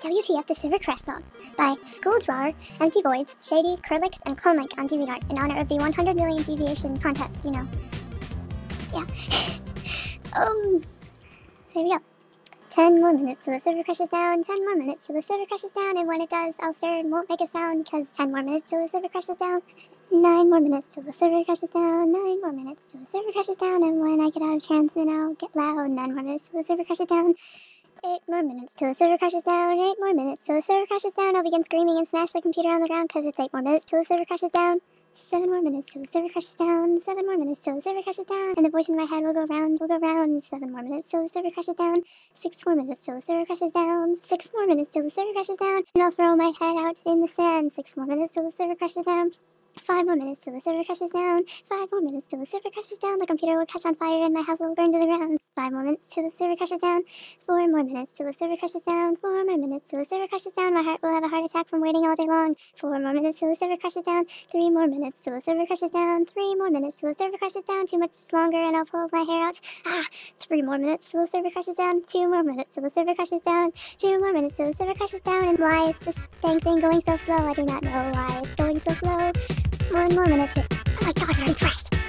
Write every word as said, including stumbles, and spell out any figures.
W T F the Server Crash song by Skulldrawer, Empty Voice, Shady, Curlix, and Clonelink on DeviantArt in honor of the one hundred million deviation contest, you know. Yeah. um, so here we go. Ten more minutes till the server crashes down, ten more minutes till the server crashes down, and when it does, I'll stir and won't make a sound, cause ten more minutes till the server crashes down. Nine more minutes till the server crashes down, nine more minutes till the server crashes down, and when I get out of trance, then I'll get loud. Nine more minutes till the server crashes down. Eight more minutes till the server crashes down, eight more minutes till the server crashes down. I'll begin screaming and smash the computer on the ground, cause it's eight more minutes till the server crashes down. Seven more minutes till the server crashes down, seven more minutes till the server crashes down, and the voice in my head will go round, will go round. Seven more minutes till the server crashes down, six more minutes till the server crashes down, six more minutes till the server crashes down, and I'll throw my head out in the sand. Six more minutes till the server crashes down. Five more minutes till the server crashes down. Five more minutes till the server crashes down. The computer will catch on fire and my house will burn to the ground. Five more minutes till the server crashes down. Four more minutes till the server crashes down. Four more minutes till the server crashes down. My heart will have a heart attack from waiting all day long. Four more minutes till the server crashes down. Three more minutes till the server crashes down. Three more minutes till the server crashes down. Too much longer and I'll pull my hair out. Ah! Three more minutes till the server crashes down. Two more minutes till the server crashes down. Two more minutes till the server crashes down. And why is this dang thing going so slow? I do not know why it's going so slow. One more minute to... Oh my god, it already crashed.